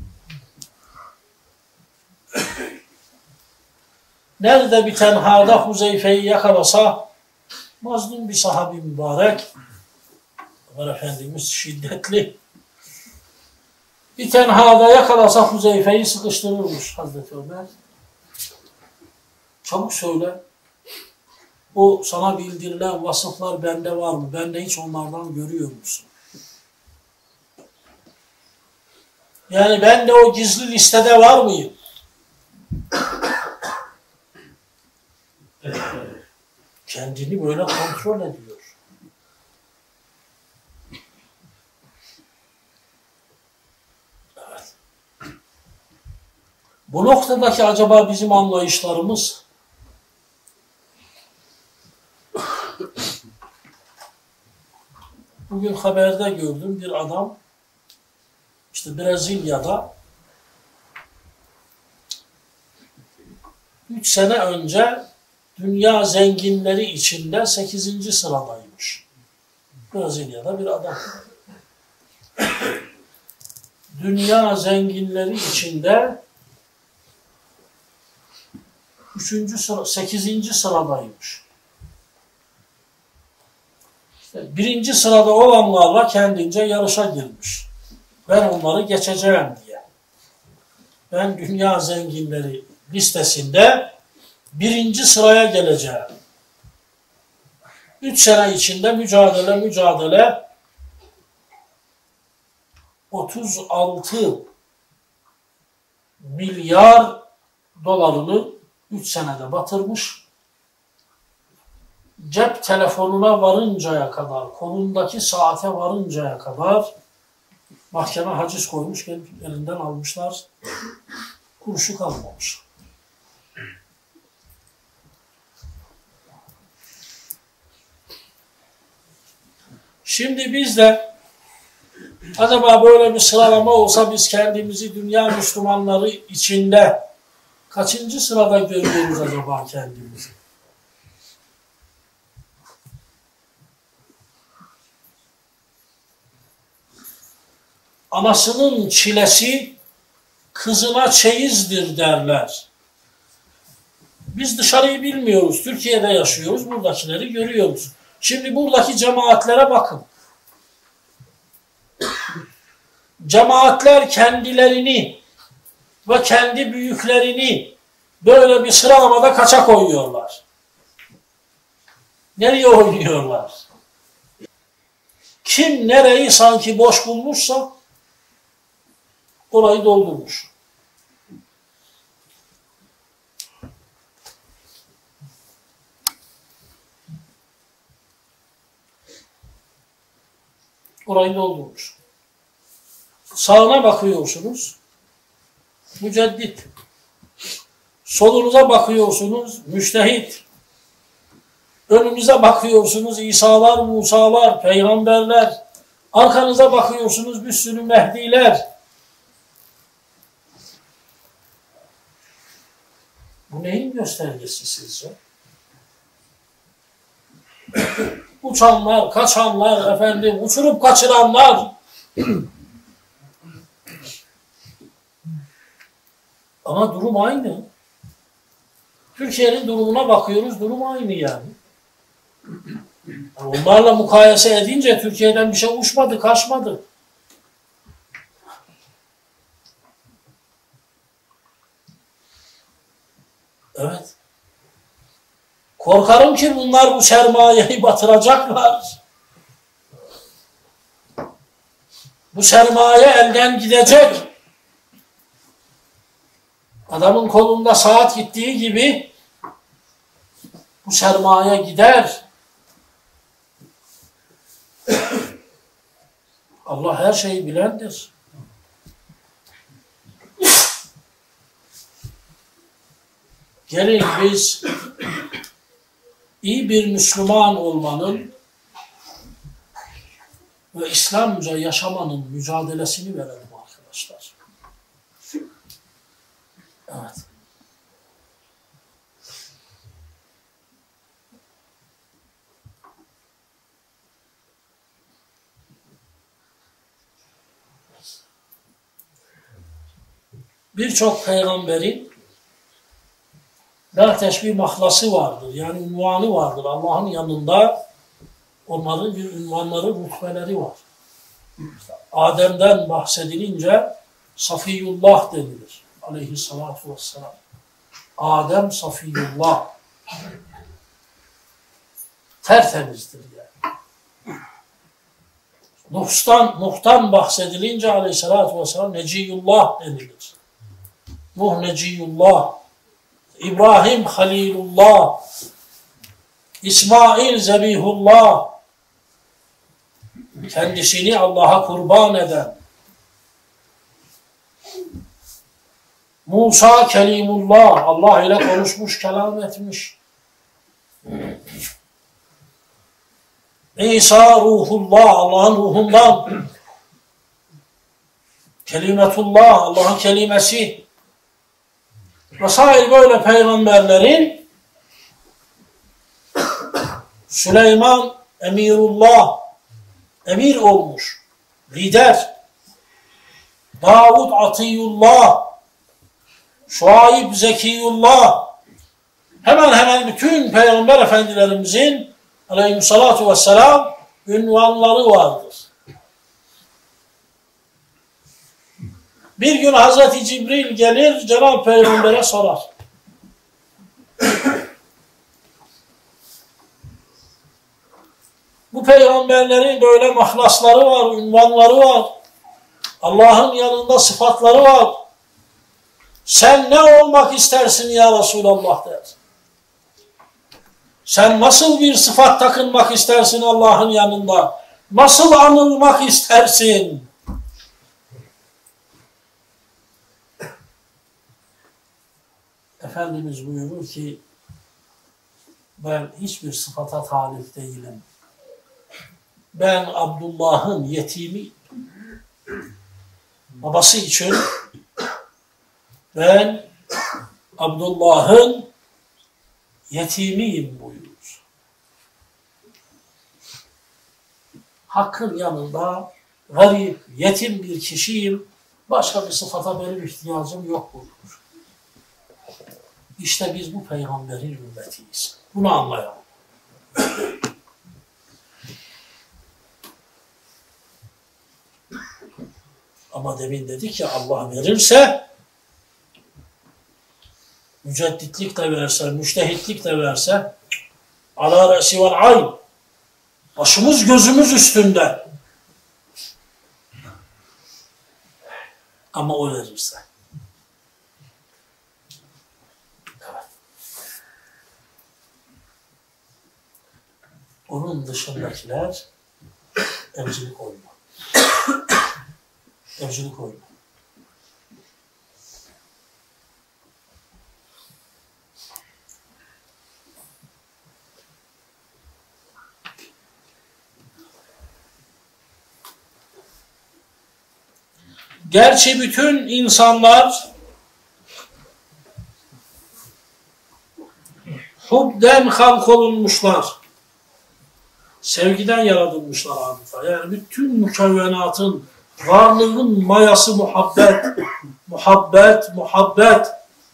S1: Nerede bir tenhada Huzeyfe'yi yakalasa, mazlum bir sahabi mübarek, Ömer Efendimiz şiddetli, bir tenhada yakalasa Huzeyfe'yi sıkıştırırmış Hazreti Ömer. Çabuk söyle, o sana bildirilen vasıflar bende var mı? Bende hiç onlardan görüyor musun? Yani ben de o gizli listede var mıyım? Kendini böyle kontrol ediyor. Evet. Bu noktadaki acaba bizim anlayışlarımız bugün haberde gördüm bir adam işte Brezilya'da 3 sene önce dünya zenginleri içinde 8. sıradaymış. Brezilya'da bir adam. Dünya zenginleri içinde 8. sıradaymış. İşte 1. sırada olanlarla kendince yarışa girmiş. Ben onları geçeceğim diye. Ben dünya zenginleri listesinde 1. sıraya geleceğim. 3 sene içinde mücadele 36 milyar dolarını 3 senede batırmış. Cep telefonuna varıncaya kadar, kolundaki saate varıncaya kadar mahkeme haciz koymuş, gelip elinden almışlar. Kuruşu kalmamış. Şimdi biz de acaba böyle bir sıralama olsa biz kendimizi dünya Müslümanları içinde kaçıncı sırada görüyoruz acaba kendimizi? Anasının çilesi kızına çeyizdir derler. Biz dışarıyı bilmiyoruz. Türkiye'de yaşıyoruz. Buradakileri görüyoruz. Şimdi buradaki cemaatlere bakın. Cemaatler kendilerini ve kendi büyüklerini böyle bir sıralamada kaça koyuyorlar? Nereye oynuyorlar? Kim nereyi sanki boş bulmuşsa orayı doldurmuş. Orayı doldurmuş. Sağına bakıyorsunuz, müceddit. Solunuza bakıyorsunuz, müçtehit. Önünüze bakıyorsunuz, İsa'lar, Musa'lar, peygamberler. Arkanıza bakıyorsunuz, bir sürü Mehdiler. Bu neyin göstergesi sizce? Uçanlar, kaçanlar, efendim, uçurup kaçıranlar. Ama durum aynı. Türkiye'nin durumuna bakıyoruz, durum aynı yani. Onlarla mukayese edince Türkiye'den bir şey uçmadı, kaçmadı. Evet. Korkarım ki bunlar bu sermayeyi batıracaklar. Bu sermaye elden gidecek. Adamın kolunda saat gittiği gibi bu sermaye gider. Allah her şeyi bilendir. Gelin biz iyi bir Müslüman olmanın ve İslamca yaşamanın mücadelesini verelim arkadaşlar. Evet. Birçok peygamberin la teşbih mahlası vardır. Yani unvanı vardır. Allah'ın yanında onların bir unvanları, rütbeleri var. Adem'den bahsedilince Safiyullah denilir. Aleyhissalatu vesselam. Adem Safiyullah. Tertemizdir yani. Nuh'tan bahsedilince Aleyhissalatu vesselam Neciyullah denilir. Nuh Neciyullah. İbrahim Halilullah. İsmail Zebihullah. Kendisini Allah'a kurban eden. Musa Kelimullah. Allah ile konuşmuş, kelam etmiş. İsa Ruhullah. Allah'ın ruhundan. Kelimetullah. Allah'ın kelimesi. Vesaire böyle peygamberlerin Süleyman Emirullah. Emir olmuş. Lider. Davud Atiyullah. Şuayb Zekiyullah. Hemen hemen bütün peygamber efendilerimizin aleyhissalatu vesselam ünvanları vardır. Bir gün Hazreti Cibril gelir, Cenab-ı Peygamber'e sorar. Bu peygamberlerin böyle mahlasları var, ünvanları var. Allah'ın yanında sıfatları var. Sen ne olmak istersin ya Resulallah der. Sen nasıl bir sıfat takınmak istersin Allah'ın yanında? Nasıl anılmak istersin? Efendimiz buyurur ki ben hiçbir sıfata talip değilim. Ben Abdullah'ın yetimi, babası için ben Abdullah'ın yetimiyim buyurur. Hakkın yanında garip, yetim bir kişiyim, başka bir sıfata benim ihtiyacım yok buyurur. İşte biz bu peygamberin ümmetiyiz. Bunu anlayalım. Ama demin dedik ya Allah verirse mücedditlik de verse, müştehitlik de verse ala re'si vel ayn başımız gözümüz üstünde Ama o verirse. Evet. Onun dışındakiler evcilik oyunu. Evcilik oyunu. Gerçi bütün insanlar hubden halk olunmuşlar. Sevgiden yaratılmışlar adeta. Yani bütün mükevvenatın, varlığın mayası muhabbet. Muhabbet, muhabbet.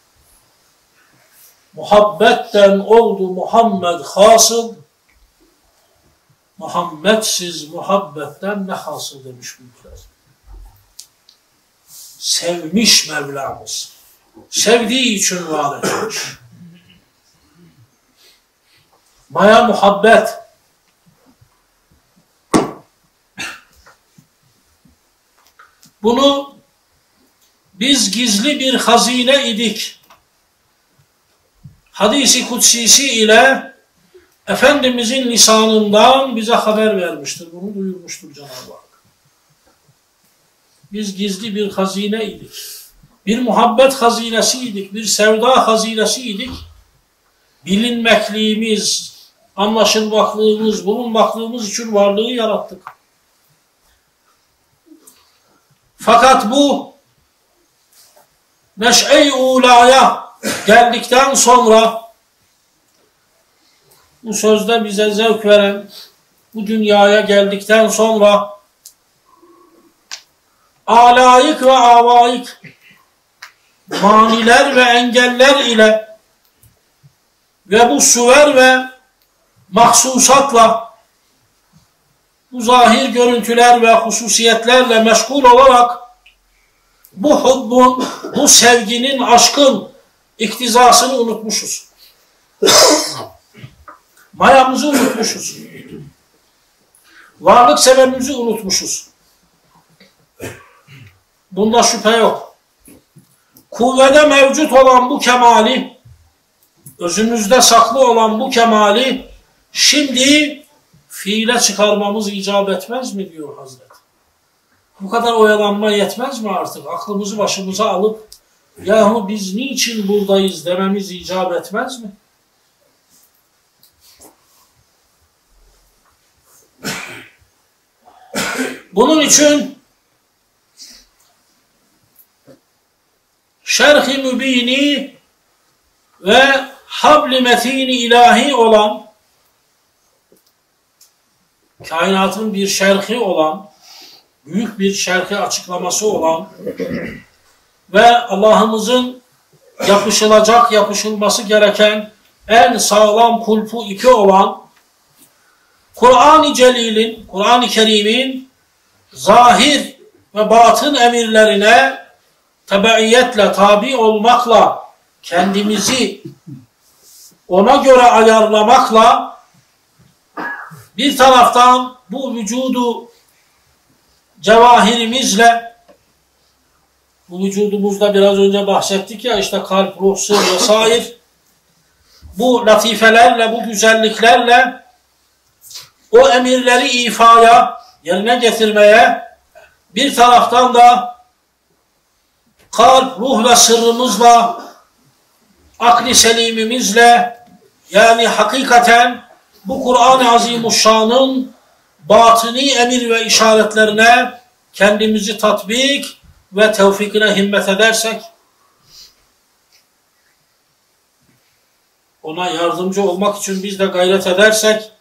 S1: Muhabbetten oldu Muhammed hasıl. Muhammedsiz muhabbetten ne hasıl demiş büyükler. Sevmiş Mevlamız. Sevdiği için var etmiş. Maya muhabbet. Bunu biz gizli bir hazine idik. Hadis-i kutsisi ile Efendimizin lisanından bize haber vermiştir. Bunu duyurmuştur Cenab-ı Hak. Biz gizli bir hazine idik. Bir muhabbet hazinesiydik. Bir sevda hazinesiydik. Bilinmekliğimiz, anlaşılmaklığımız, bulunmaklığımız için varlığı yarattık. Fakat bu neş'e-i ulaya geldikten sonra, bu sözde bize zevk veren, bu dünyaya geldikten sonra alaik ve avaik maniler ve engeller ile ve bu suver ve mahsusatla, bu zahir görüntüler ve hususiyetlerle meşgul olarak bu hubbun, bu sevginin, aşkın iktizasını unutmuşuz. Mayamızı unutmuşuz. Varlık sebebimizi unutmuşuz. Bunda şüphe yok. Kuvvede mevcut olan bu kemali, özümüzde saklı olan bu kemali şimdi fiile çıkarmamız icap etmez mi diyor Hazret. Bu kadar oyalanma yetmez mi artık? Aklımızı başımıza alıp yahu biz niçin buradayız dememiz icap etmez mi? Bunun için şerh-i mübini ve habl-i metini ilahi olan, kainatın bir şerhi olan, büyük bir şerhi açıklaması olan ve Allah'ımızın yapışılacak, yapışılması gereken en sağlam kulpu ipi olan Kur'an-ı Celil'in, Kur'an-ı Kerim'in zahir ve batın emirlerine tebaiyetle, tabi olmakla, kendimizi ona göre ayarlamakla, bir taraftan bu vücudu cevahirimizle, bu vücudumuzda biraz önce bahsettik ya, işte kalp, ruh, sır vesaire, bu latifelerle, bu güzelliklerle o emirleri ifaya, yerine getirmeye, bir taraftan da kalp, ruh ve sırrımızla, akli selimimizle, yani hakikaten bu Kur'an-ı Azimuşşan'ın batini emir ve işaretlerine kendimizi tatbik ve tevfikine himmet edersek, ona yardımcı olmak için biz de gayret edersek,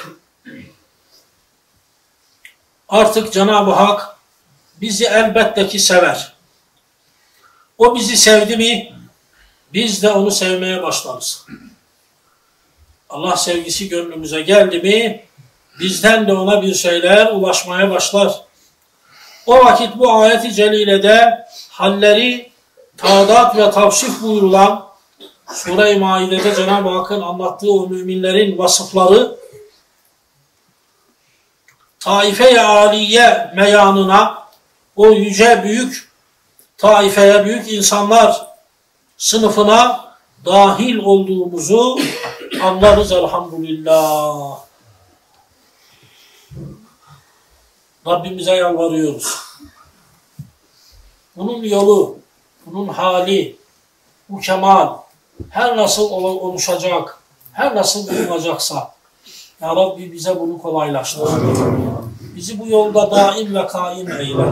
S1: artık Cenab-ı Hak bizi elbette ki sever. O bizi sevdi mi, biz de onu sevmeye başlarız. Allah sevgisi gönlümüze geldi mi, bizden de ona bir şeyler ulaşmaya başlar. O vakit bu ayet-i celilede halleri tadat ve tavsif buyurulan, Sure-i Maide'de Cenab-ı Hakk'ın anlattığı o müminlerin vasıfları, Taife-i Aliye meyanına, o yüce büyük taifeye, büyük insanlar sınıfına dahil olduğumuzu anlarız elhamdülillah. Rabbimize yalvarıyoruz. Bunun yolu, bunun hali, bu kemal her nasıl oluşacak, her nasıl bulunacaksa Ya Rabbi bize bunu kolaylaştır. Bizi bu yolda daim ve kaim eyle.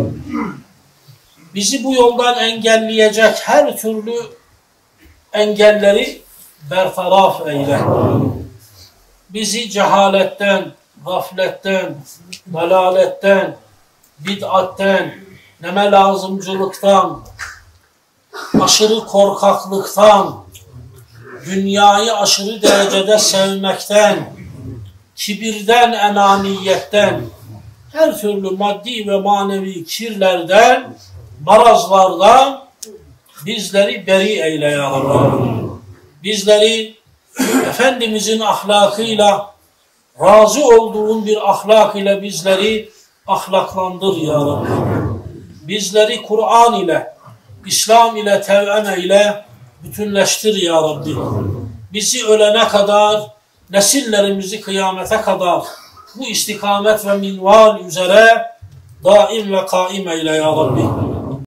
S1: Bizi bu yoldan engelleyecek her türlü engelleri bertaraf eyle. Bizi cehaletten, gafletten, dalaletten, bid'atten, neme lazımcılıktan, aşırı korkaklıktan, dünyayı aşırı derecede sevmekten, kibirden, enaniyetten, her türlü maddi ve manevi kirlerden, marazlardan bizleri beri eyle ya Rabbi. Bizleri Efendimizin ahlakıyla, razı olduğun bir ahlak ile bizleri ahlaklandır ya Rabbi. Bizleri Kur'an ile, İslam ile, tev'en ile bütünleştir ya Rabbi. Bizi ölene kadar, nesillerimizi kıyamete kadar bu istikamet ve minval üzere daim ve kaim eyle ya Rabbi.